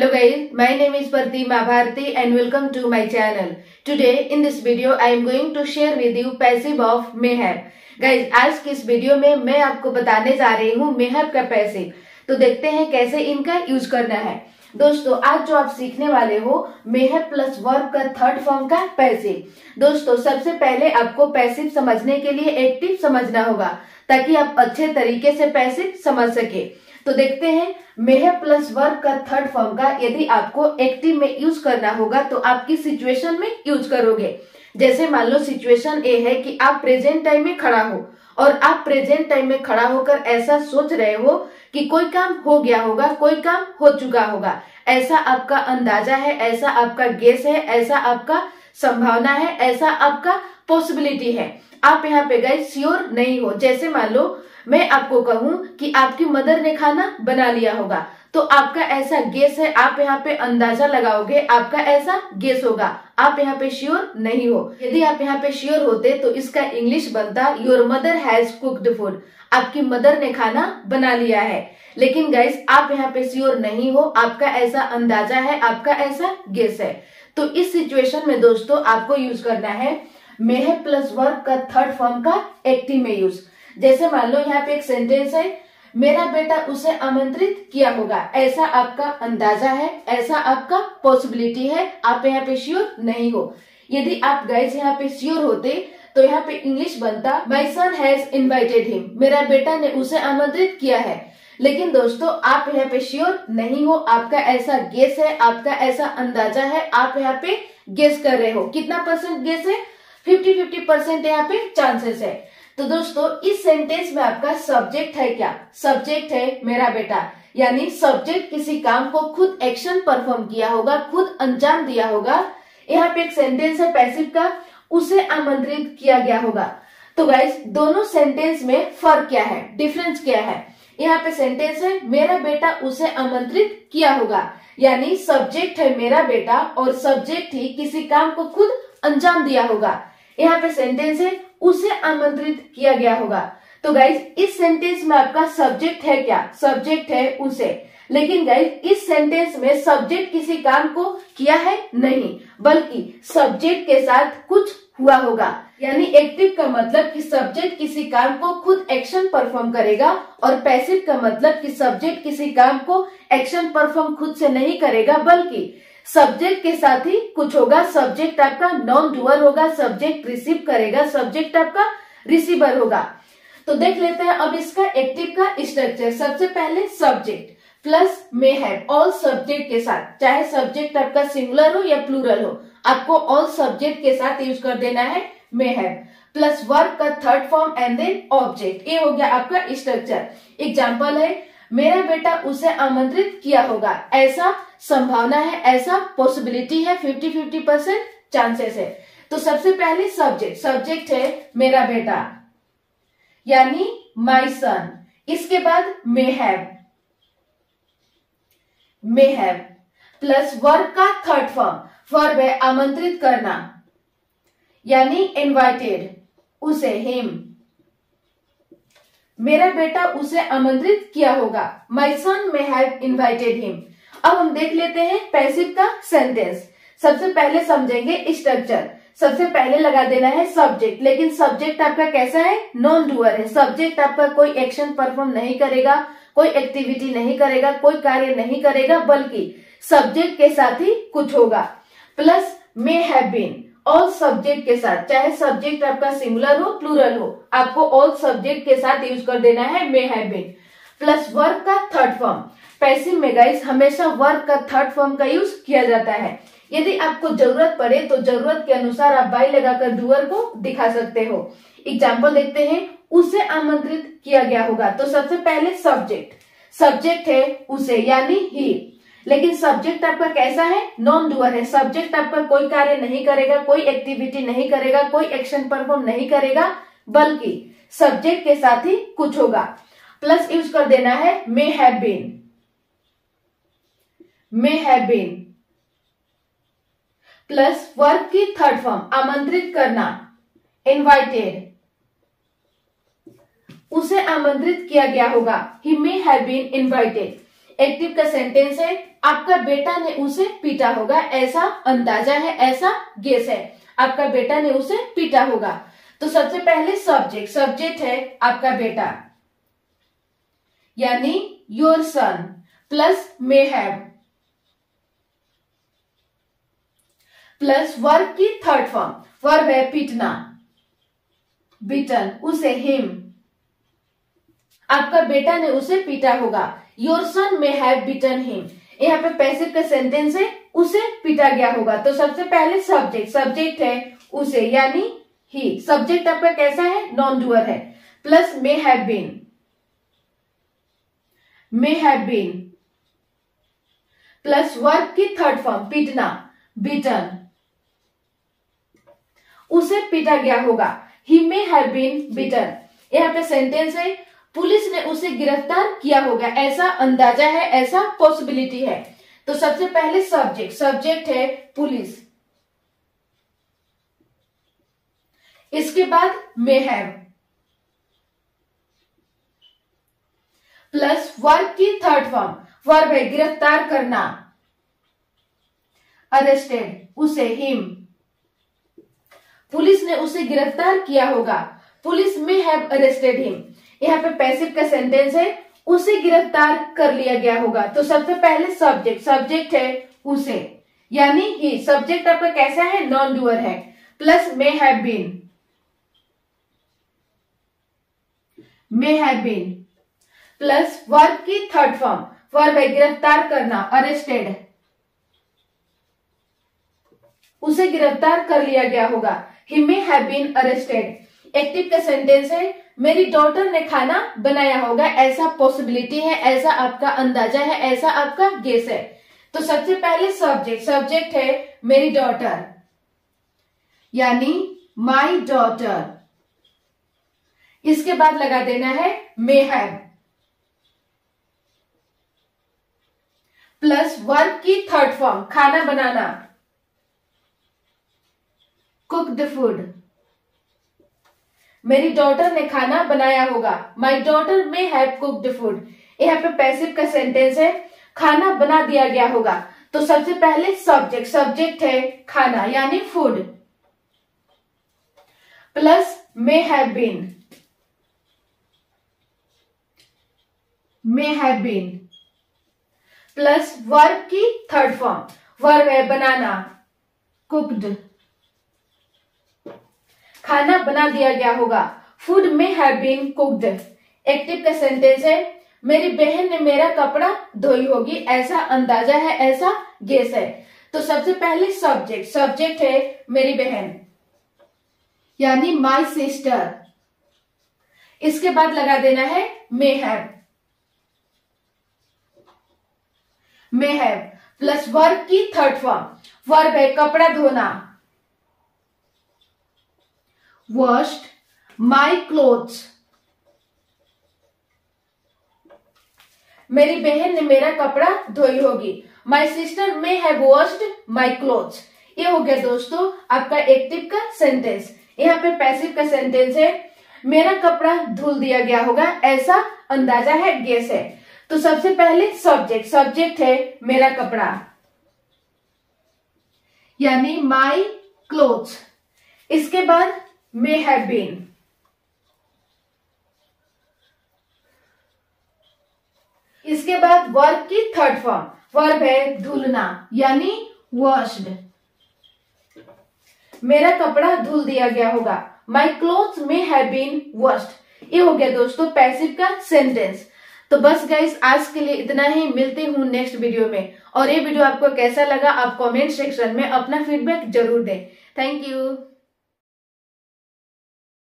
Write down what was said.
Hello guys, my name is Pratima Bharti and welcome to my channel. Today in this video I am going to share with you passive of Mayhap. Guys, आज की इस video में मैं आपको बताने जा रही हूँ Mayhap का पैसिव। तो देखते हैं कैसे इनका यूज करना है। दोस्तों, आज जो आप सीखने वाले हो Mayhap प्लस वर्ब का थर्ड फॉर्म का पैसिव। दोस्तों, सबसे पहले आपको पैसिव समझने के लिए एक्टिव समझना होगा ताकि आप अच्छे तरीके से पैसिव समझ सके। तो देखते हैं Mayhap प्लस वर्ब का थर्ड फॉर्म का यदि आपको एक्टिव में यूज करना होगा तो आप किस सिचुएशन में यूज करोगे। जैसे मान लो सिचुएशन ए है कि आप प्रेजेंट टाइम में खड़ा हो और आप प्रेजेंट टाइम में खड़ा होकर ऐसा सोच रहे हो कि कोई काम हो गया होगा, कोई काम हो चुका होगा, ऐसा आपका अंदाजा है, ऐसा आपका गेस है, ऐसा आपका संभावना है, ऐसा आपका पॉसिबिलिटी है। आप यहाँ पे गाइस श्योर नहीं हो। जैसे मान लो मैं आपको कहूं कि आपकी मदर ने खाना बना लिया होगा, तो आपका ऐसा गेस है, आप यहाँ पे अंदाजा लगाओगे, आपका ऐसा गेस होगा, आप यहाँ पे श्योर नहीं हो। यदि आप यहाँ पे श्योर होते तो इसका इंग्लिश बनता your mother has cooked food, आपकी मदर ने खाना बना लिया है। लेकिन गाइस आप यहाँ पे श्योर नहीं हो, आपका ऐसा अंदाजा है, आपका ऐसा गेस है। तो इस सिचुएशन में दोस्तों आपको यूज करना है Mayhap प्लस वर्ब का थर्ड फॉर्म का एक्टिव में यूज। जैसे मान लो यहाँ पे एक सेंटेंस है, मेरा बेटा उसे आमंत्रित किया होगा, ऐसा आपका अंदाजा है, ऐसा आपका पॉसिबिलिटी है, आप यहाँ पे श्योर नहीं हो। यदि आप गाइस यहाँ पे श्योर होते तो यहाँ पे इंग्लिश बनता my son has invited him, मेरा बेटा ने उसे आमंत्रित किया है। लेकिन दोस्तों आप यहाँ पे श्योर नहीं हो, आपका ऐसा गेस है, आपका ऐसा अंदाजा है, आप यहाँ पे गेस कर रहे हो। कितना परसेंट गेस है? 50-50% यहाँ पे चांसेस है। तो दोस्तों इस सेंटेंस में आपका सब्जेक्ट है क्या? सब्जेक्ट है मेरा बेटा, यानी सब्जेक्ट किसी काम को खुद एक्शन परफॉर्म किया होगा, खुद अंजाम दिया होगा। यहाँ पे एक सेंटेंस है पैसिव का, उसे आमंत्रित किया गया होगा। तो गाइस दोनों सेंटेंस में फर्क क्या है, डिफरेंस क्या है? यहाँ पे सेंटेंस है मेरा बेटा उसे आमंत्रित किया होगा, यानी सब्जेक्ट है मेरा बेटा और सब्जेक्ट ही किसी काम को खुद अंजाम दिया होगा। यहाँ पे सेंटेंस है उसे आमंत्रित किया गया होगा। तो गाइज इस सेंटेंस में आपका सब्जेक्ट है क्या? सब्जेक्ट है उसे। लेकिन गाइज इस सेंटेंस में सब्जेक्ट किसी काम को किया है नहीं, बल्कि सब्जेक्ट के साथ कुछ हुआ होगा। यानी एक्टिव का मतलब कि सब्जेक्ट किसी काम को खुद एक्शन परफॉर्म करेगा और पैसिव का मतलब कि सब्जेक्ट किसी काम को एक्शन परफॉर्म खुद से नहीं करेगा, बल्कि सब्जेक्ट के साथ ही कुछ होगा। सब्जेक्ट आपका नॉन डूअर होगा, सब्जेक्ट रिसीव करेगा, सब्जेक्ट आपका रिसीवर होगा। तो देख लेते हैं अब इसका एक्टिव का स्ट्रक्चर। सबसे पहले subject plus Mayhap all subject के साथ, चाहे सब्जेक्ट आपका सिंगुलर हो या प्लूरल हो, आपको ऑल सब्जेक्ट के साथ यूज कर देना है Mayhap प्लस वर्ब का third form and then object. ये हो गया आपका स्ट्रक्चर। एग्जाम्पल है मेरा बेटा उसे आमंत्रित किया होगा, ऐसा संभावना है, ऐसा पॉसिबिलिटी है, 50-50% चांसेस है। तो सबसे पहले सब्जेक्ट, सब्जेक्ट है मेरा बेटा यानी माई सन। इसके बाद Mayhap प्लस वर्ब का थर्ड फॉर्म, वर्ब है आमंत्रित करना यानी इनवाइटेड, उसे हिम, मेरा बेटा उसे आमंत्रित किया होगा, माई सन may have invited him। अब हम देख लेते हैं पैसिव का सेंटेंस। सबसे पहले समझेंगे स्ट्रक्चर। सबसे पहले लगा देना है सब्जेक्ट, लेकिन सब्जेक्ट आपका कैसा है? नॉन डूअर है। सब्जेक्ट आपका कोई एक्शन परफॉर्म नहीं करेगा, कोई एक्टिविटी नहीं करेगा, कोई कार्य नहीं करेगा, बल्कि सब्जेक्ट के साथ ही कुछ होगा। Plus may have been all subject के साथ, चाहे सब्जेक्ट आपका सिंगुलर हो प्लूरल हो, आपको ऑल सब्जेक्ट के साथ यूज कर देना है may have been plus verb का थर्ड फॉर्म। पैसिव में गाइस हमेशा वर्ब का थर्ड फॉर्म का यूज किया जाता है। यदि आपको जरूरत पड़े तो जरूरत के अनुसार आप बाई लगाकर डूअर को दिखा सकते हो। एग्जाम्पल देखते हैं, उसे आमंत्रित किया गया होगा। तो सबसे पहले सब्जेक्ट, सब्जेक्ट है उसे यानी ही, लेकिन सब्जेक्ट आपका कैसा है? नॉन डूअर है। सब्जेक्ट आपका कोई कार्य नहीं करेगा, कोई एक्टिविटी नहीं करेगा, कोई एक्शन परफॉर्म नहीं करेगा, बल्कि सब्जेक्ट के साथ ही कुछ होगा। प्लस यूज कर देना है may have been plus verb की थर्ड फॉर्म आमंत्रित करना इनवाइटेड, उसे आमंत्रित किया गया होगा, he may have been invited। Active का सेंटेंस है आपका बेटा ने उसे पीटा होगा, ऐसा अंदाजा है, ऐसा गेस है, आपका बेटा ने उसे पीटा होगा। तो सबसे पहले सब्जेक्ट, सब्जेक्ट है आपका बेटा यानी your son plus may have plus verb की थर्ड फॉर्म, वर्ब है पीटना, बीटन, उसे, हिम, आपका बेटा ने उसे पीटा होगा। Your son may have beaten him, यहाँ पे पैसिव का सेंटेंस है उसे पीटा गया होगा। तो सबसे पहले सब्जेक्ट, सब्जेक्ट है उसे यानी ही, सब्जेक्ट आपका कैसा है, नॉन डूअर है, plus may have been, may have been, plus verb की थर्ड फॉर्म पीटना, बीटन, उसे पीटा गया होगा, ही मे हैव बीन बीटन। यहाँ पे सेंटेंस है पुलिस ने उसे गिरफ्तार किया होगा, ऐसा अंदाजा है, ऐसा पॉसिबिलिटी है। तो सबसे पहले सब्जेक्ट, सब्जेक्ट है पुलिस, इसके बाद मे हैव प्लस वर्ब की थर्ड फॉर्म, वर्ब है गिरफ्तार करना, अरेस्टेड, उसे, हिम, पुलिस ने उसे गिरफ्तार किया होगा, पुलिस में हैव अरेस्टेड हिम। यहाँ पे पैसिव का सेंटेंस है उसे गिरफ्तार कर लिया गया होगा। तो सबसे पहले सब्जेक्ट, सब्जेक्ट है उसे यानी ही, सब्जेक्ट आपका कैसा है, नॉन डूअर है, plus may have been, may have been, plus verb की थर्ड फॉर्म, वर्ब है गिरफ्तार करना, अरेस्टेड, उसे गिरफ्तार कर लिया गया होगा, ही may have been arrested. Active का सेंटेंस है मेरी डॉटर ने खाना बनाया होगा, ऐसा पॉसिबिलिटी है, ऐसा आपका अंदाजा है, ऐसा आपका गेस है। तो सबसे पहले सब्जेक्ट, सब्जेक्ट है मेरी डॉटर यानी माई डॉटर, इसके बाद लगा देना है मे हैव प्लस वर्ब की थर्ड फॉर्म खाना बनाना, कुक्ड फूड, मेरी डॉटर ने खाना बनाया होगा, my daughter may have cooked food. यहाँ पे पैसिव का सेंटेंस है खाना बना दिया गया होगा। तो सबसे पहले सब्जेक्ट, सब्जेक्ट है खाना यानी food, plus may have been, may have been, plus verb की थर्ड फॉर्म, वर्ब है बनाना, कुक्ड, खाना बना दिया गया होगा, food may have been cooked. Active का सेंटेंस है मेरी बहन ने मेरा कपड़ा धोई होगी, ऐसा अंदाजा है, ऐसा गेस है। तो सबसे पहले सब्जेक्ट, सब्जेक्ट है मेरी बहन यानी माई सिस्टर, इसके बाद लगा देना है may have, may have plus verb की थर्ड फॉर्म, वर्ब है कपड़ा धोना, washed my clothes, मेरी बहन ने मेरा कपड़ा धोई होगी, my sister may have washed my clothes। ये हो गया दोस्तों आपका एक्टिव का सेंटेंस। यहाँ पे पैसिव का सेंटेंस है मेरा कपड़ा धुल दिया गया होगा, ऐसा अंदाजा है, गेस है। तो सबसे पहले सब्जेक्ट, सब्जेक्ट है मेरा कपड़ा यानी माई क्लोथ्स, इसके बाद may have been, इसके बाद वर्ब की थर्ड फॉर्म, वर्ब है धुलना यानी वॉश्ड, मेरा कपड़ा धुल दिया गया होगा, my clothes may have been washed। ये हो गया दोस्तों पैसिव का सेंटेंस। तो बस गाइस आज के लिए इतना ही, मिलते हूँ नेक्स्ट वीडियो में। और ये वीडियो आपको कैसा लगा आप कमेंट सेक्शन में अपना फीडबैक जरूर दें। Thank you.